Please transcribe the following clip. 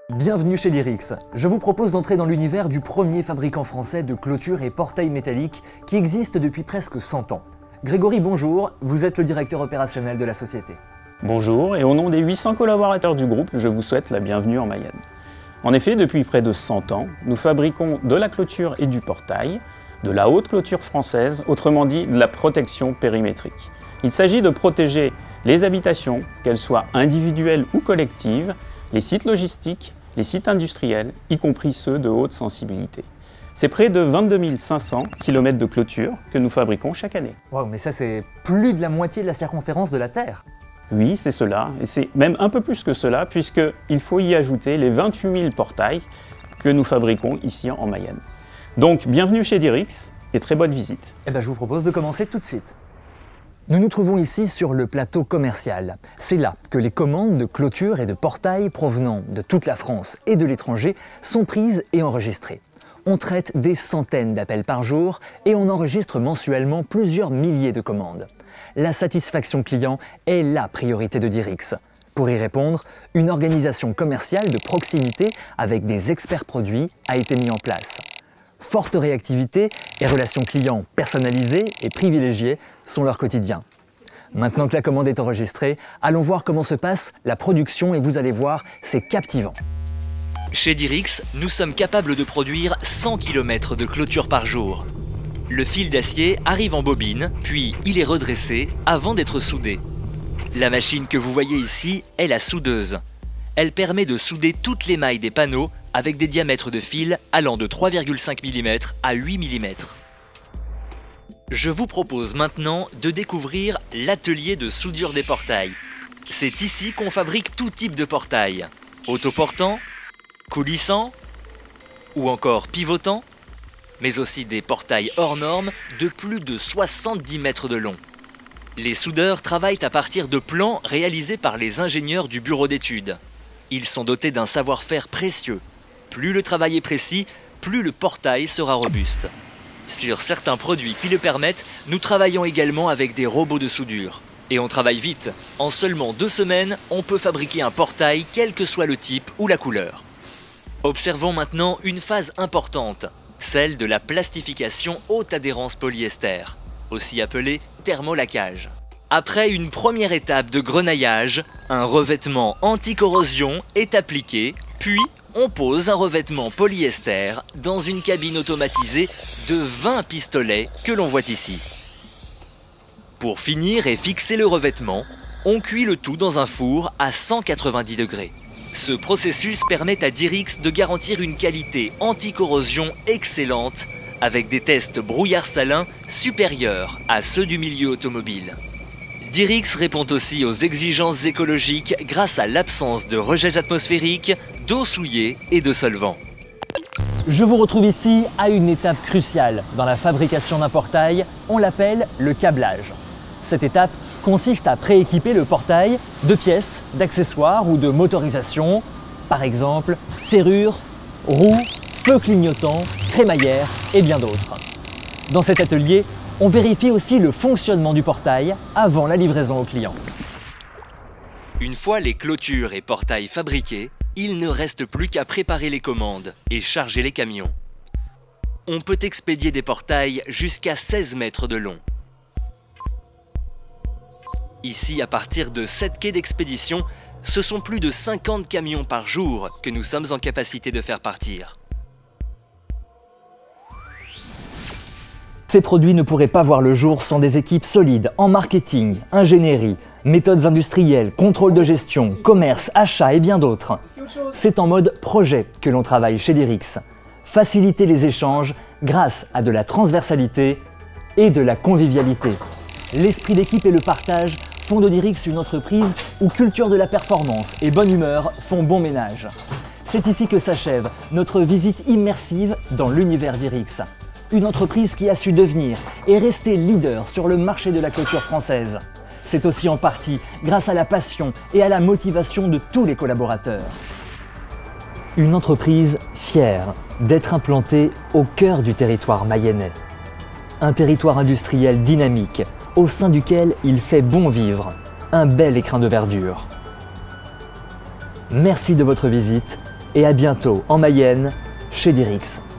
Bienvenue chez Dirix. Je vous propose d'entrer dans l'univers du premier fabricant français de clôtures et portails métalliques qui existe depuis presque 100 ans. Grégory, bonjour, vous êtes le directeur opérationnel de la société. Bonjour, et au nom des 800 collaborateurs du groupe, je vous souhaite la bienvenue en Mayenne. En effet, depuis près de 100 ans, nous fabriquons de la clôture et du portail, de la haute clôture française, autrement dit de la protection périmétrique. Il s'agit de protéger les habitations, qu'elles soient individuelles ou collectives, les sites logistiques, les sites industriels, y compris ceux de haute sensibilité. C'est près de 22 500 km de clôture que nous fabriquons chaque année. Wow, mais ça c'est plus de la moitié de la circonférence de la Terre. Oui, c'est cela, et c'est même un peu plus que cela, puisqu'il faut y ajouter les 28 000 portails que nous fabriquons ici en Mayenne. Donc, bienvenue chez Dirix et très bonne visite. Eh bien, je vous propose de commencer tout de suite. Nous nous trouvons ici sur le plateau commercial. C'est là que les commandes de clôture et de portail provenant de toute la France et de l'étranger sont prises et enregistrées. On traite des centaines d'appels par jour et on enregistre mensuellement plusieurs milliers de commandes. La satisfaction client est la priorité de Dirix. Pour y répondre, une organisation commerciale de proximité avec des experts produits a été mise en place. Forte réactivité et relations clients personnalisées et privilégiées sont leur quotidien. Maintenant que la commande est enregistrée, allons voir comment se passe la production et vous allez voir, c'est captivant. Chez Dirix, nous sommes capables de produire 100 km de clôture par jour. Le fil d'acier arrive en bobine, puis il est redressé avant d'être soudé. La machine que vous voyez ici est la soudeuse. Elle permet de souder toutes les mailles des panneaux avec des diamètres de fil allant de 3,5 mm à 8 mm. Je vous propose maintenant de découvrir l'atelier de soudure des portails. C'est ici qu'on fabrique tout type de portail. Autoportant, coulissant ou encore pivotant, mais aussi des portails hors normes de plus de 70 mètres de long. Les soudeurs travaillent à partir de plans réalisés par les ingénieurs du bureau d'études. Ils sont dotés d'un savoir-faire précieux. Plus le travail est précis, plus le portail sera robuste. Sur certains produits qui le permettent, nous travaillons également avec des robots de soudure. Et on travaille vite. En seulement 2 semaines, on peut fabriquer un portail quel que soit le type ou la couleur. Observons maintenant une phase importante, celle de la plastification haute adhérence polyester, aussi appelée thermolaquage. Après une première étape de grenaillage, un revêtement anti-corrosion est appliqué, puis on pose un revêtement polyester dans une cabine automatisée de 20 pistolets que l'on voit ici. Pour finir et fixer le revêtement, on cuit le tout dans un four à 190 degrés. Ce processus permet à Dirix de garantir une qualité anti-corrosion excellente avec des tests brouillard salin supérieurs à ceux du milieu automobile. Dirix répond aussi aux exigences écologiques grâce à l'absence de rejets atmosphériques, d'eau souillée et de solvants. Je vous retrouve ici à une étape cruciale dans la fabrication d'un portail, on l'appelle le câblage. Cette étape consiste à prééquiper le portail de pièces, d'accessoires ou de motorisation, par exemple serrures, roues, feux clignotants, crémaillères et bien d'autres. Dans cet atelier, on vérifie aussi le fonctionnement du portail avant la livraison au client. Une fois les clôtures et portails fabriqués, il ne reste plus qu'à préparer les commandes et charger les camions. On peut expédier des portails jusqu'à 16 mètres de long. Ici, à partir de 7 quais d'expédition, ce sont plus de 50 camions par jour que nous sommes en capacité de faire partir. Ces produits ne pourraient pas voir le jour sans des équipes solides en marketing, ingénierie, méthodes industrielles, contrôle de gestion, commerce, achat et bien d'autres. C'est en mode projet que l'on travaille chez Dirix. Faciliter les échanges grâce à de la transversalité et de la convivialité. L'esprit d'équipe et le partage font de Dirix une entreprise où culture de la performance et bonne humeur font bon ménage. C'est ici que s'achève notre visite immersive dans l'univers Dirix. Une entreprise qui a su devenir et rester leader sur le marché de la clôture française. C'est aussi en partie grâce à la passion et à la motivation de tous les collaborateurs. Une entreprise fière d'être implantée au cœur du territoire mayennais. Un territoire industriel dynamique au sein duquel il fait bon vivre, un bel écrin de verdure. Merci de votre visite et à bientôt en Mayenne chez Dirix.